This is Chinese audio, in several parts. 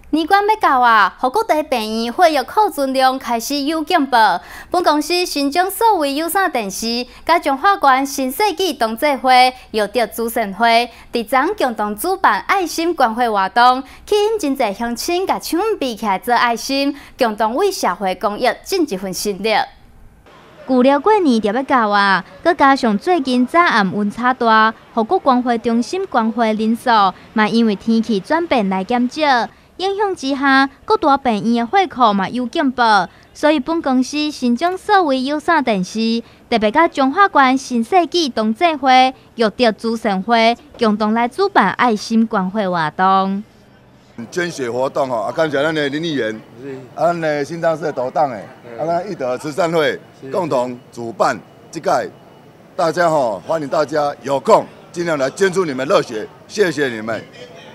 年关要到啊，互各地病院血液库存量开始有进步。本公司新将所谓有线电视、甲中华县新世纪同济会又着慈善会，伫昨共同主办爱心关怀活动，吸引真侪乡亲甲手臂起来做爱心，共同为社会公益尽一份心力。旧了过年就要到啊，佮加上最近早暗温差大，互各关怀中心关怀人数嘛因为天气转变来减少。影响之下，各大病院的血库嘛有进步，所以本公司新将所谓有线电视，特别甲中华县新世纪同济会、玉德慈善会共同来主办爱心关怀活动。 捐血活动吼，感谢咱的林议员，咱的新庄市的党的，咱玉德慈善会共同主办这个，大家吼欢迎大家有空尽量来捐出你们热血，谢谢你们。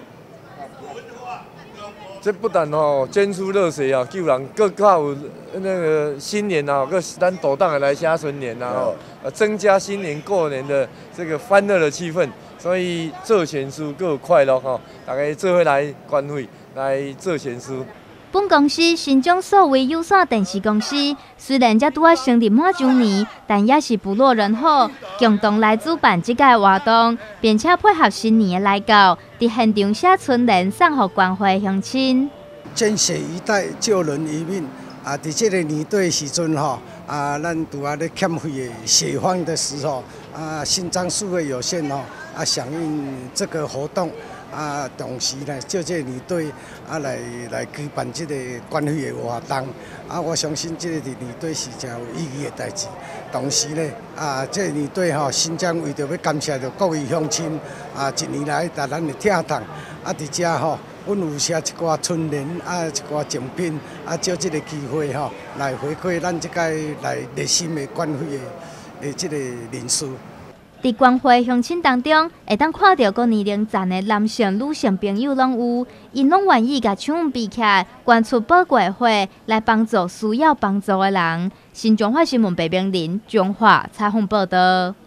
这不但捐出热血啊，救人，更靠那个新年啊，个咱斗党的来写春联啊，增加新年过年的这个欢乐的气氛。所以做善事更有快乐吼，大家做伙来捐血，来做善事。 本公司新将所谓有线电视公司，虽然才拄啊成立满周年，但也是不落人后，共同来主办这个活动，并且配合新年的来到，伫现场写春联送予关怀乡亲。 捐血一代救人一命啊！伫这个年底时阵吼啊，咱拄啊咧欠费的血方的时候啊，新庄数位有限吼啊，响应这个活动。同时呢，就这年底来举办这个捐血的活动我相信这个年底是真有意义的代志。同时呢，这个年底新庄为着要感谢着各位乡亲一年来在咱的疼痛伫遮阮有写一寡春联一寡奖品借这个机会来回馈咱这个来热心的捐血的这个人数。 伫关怀乡亲当中，会当看到各年龄层的男性、女性朋友拢有，因拢愿意甲手臂起来，捐出宝贵血来帮助需要帮助的人。新中华新闻白冰林中华采访报道。